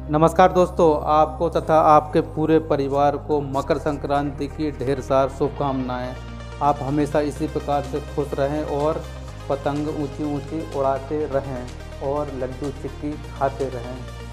नमस्कार दोस्तों, आपको तथा आपके पूरे परिवार को मकर संक्रांति की ढेर सारी शुभकामनाएं। आप हमेशा इसी प्रकार से खुश रहें और पतंग ऊंची ऊंची उड़ाते रहें और लड्डू चिक्की खाते रहें।